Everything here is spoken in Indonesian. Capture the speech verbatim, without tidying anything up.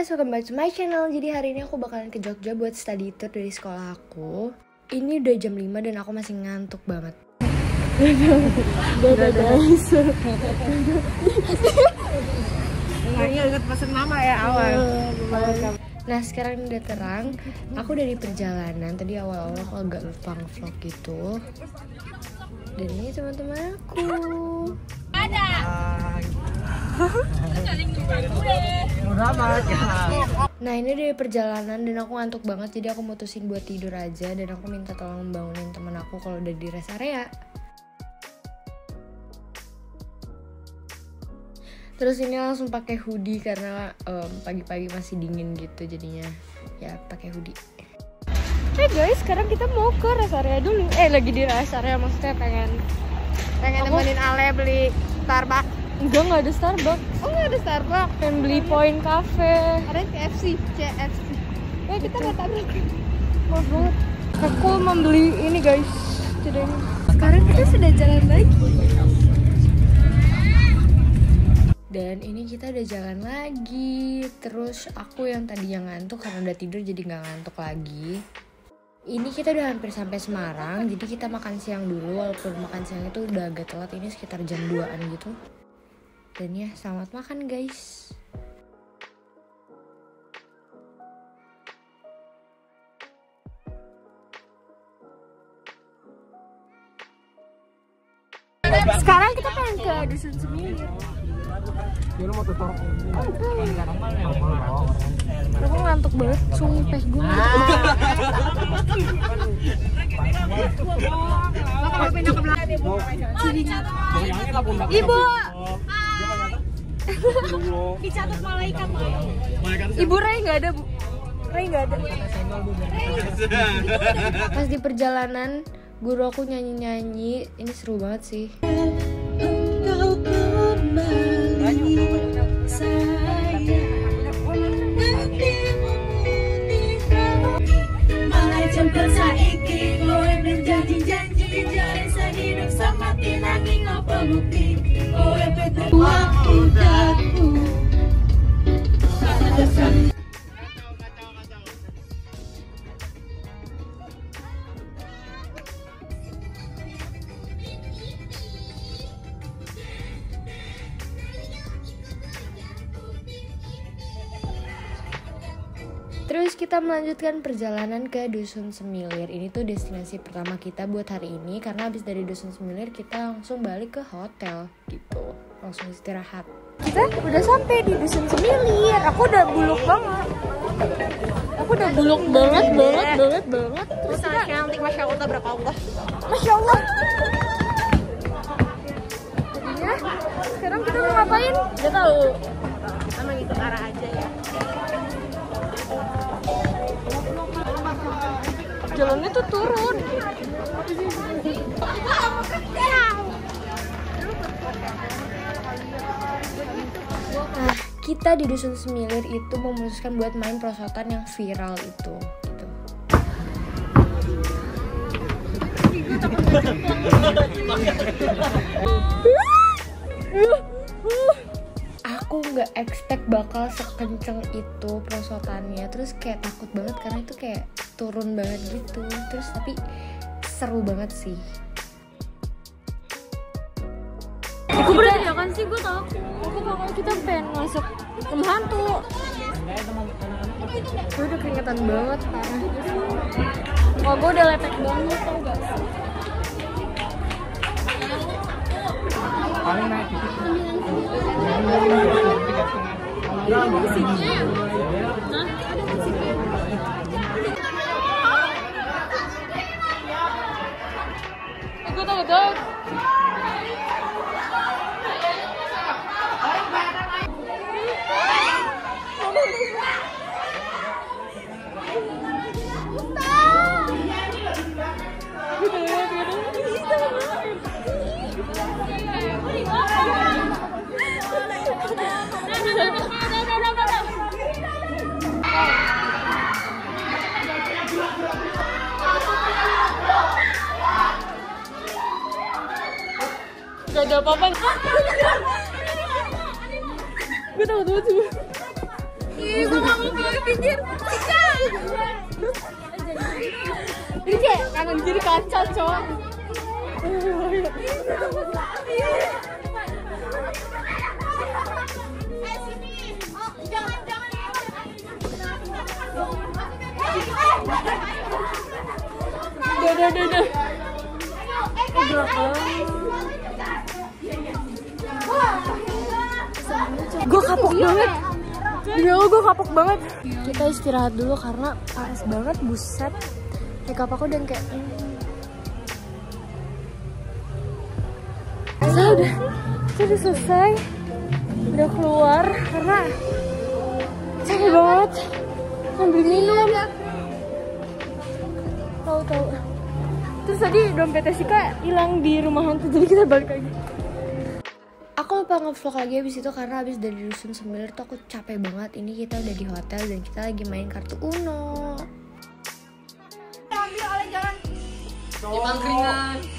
guys, welcome back to my channel. Jadi hari ini aku bakalan ke Jogja buat study tour dari sekolah aku. Ini udah jam lima dan aku masih ngantuk banget. Dadah guys. Kayaknya inget pesen nama ya awal. Nah sekarang udah terang. Aku dari perjalanan. Tadi awal-awal aku agak lupa nge-vlog gitu. Dan ini teman-teman aku. Ada. Nah ini dari perjalanan dan aku ngantuk banget, jadi aku mutusin buat tidur aja dan aku minta tolong bangunin temen aku kalau udah di rest area. Terus ini langsung pakai hoodie karena um, pagi-pagi masih dingin gitu, jadinya ya pakai hoodie. Hey guys, sekarang kita mau ke rest area dulu. Eh lagi di rest area, maksudnya pengen pengen aku... nemenin Ale beli Starbucks. Enggak, nggak ada Starbucks. Oh nggak ada Starbucks. Pengen beli Point Cafe. Ada K F C, C F C. Ya kita nggak tabrak. Maaf banget. Aku membeli ini guys. Jadi sekarang kita sudah jalan lagi. Dan ini kita udah jalan lagi. Terus aku yang tadinya ngantuk karena udah tidur jadi nggak ngantuk lagi. Ini kita udah hampir sampai Semarang. Jadi kita makan siang dulu. Walaupun makan siang itu udah agak telat. Ini sekitar jam duaan gitu. Dan ya, selamat makan guys. Sekarang kita pengen ke Dusun Semilir. Aku ngantuk banget, sumpah gue ngantuk. Ibu, dicatat malaikat. Ibu Ray nggak ada, Bu. Ray nggak ada. Pas di perjalanan, guru aku nyanyi-nyanyi. Ini seru banget sih. Terus kita melanjutkan perjalanan ke Dusun Semilir. Ini tuh destinasi pertama kita buat hari ini. Karena habis dari Dusun Semilir kita langsung balik ke hotel gitu. Langsung istirahat. Kita udah sampai di Dusun Semilir. Aku udah buluk banget. Aku udah buluk banget, banget, banget, banget. Terus sangat cantik, masya Allah, berapa Allah. Masya Allah. Jadinya sekarang kita mau ngapain? Gak tahu. Emang itu arah aja ya. Jalannya tuh turun. Nah, kita di Dusun Semilir itu memutuskan buat main perosotan yang viral itu. Gitu. Aku nggak expect bakal sekenceng itu perosotannya. Terus kayak takut banget karena itu kayak turun banget gitu. Terus tapi seru banget sih. Aku berarti ya kan sih, gue takut. Aku bakal kita pengen masuk rumah hantu. Gue udah keringetan banget parah. Wah gue udah lepek banget tau gak sih. Paling naik dikit. Ada musiknya ya? Hah? Ada musiknya? Gue tau tau. Gak ada apa-apa. Gue takut banget sih. Ih, gue gak mau ke pinggir. Ini kayak kanan kiri kaca, cowok. Duh, duh, duh, duh. Gue kapok banget. Ya gue kapok banget. Kita istirahat dulu karena panas banget, buset. Makeup aku dan kayak saya udah, saya udah selesai, udah keluar karena capek banget. Ambil minum, tahu-tahu. Terus tadi dompetnya Sika hilang di rumah hantu, jadi kita balik lagi. Aku lupa nge-vlog lagi abis itu karena abis dari Dusun Sembilir tuh aku capek banget. Ini kita udah di hotel dan kita lagi main kartu Uno. Ambil oleh jangan. Di Mangkringan.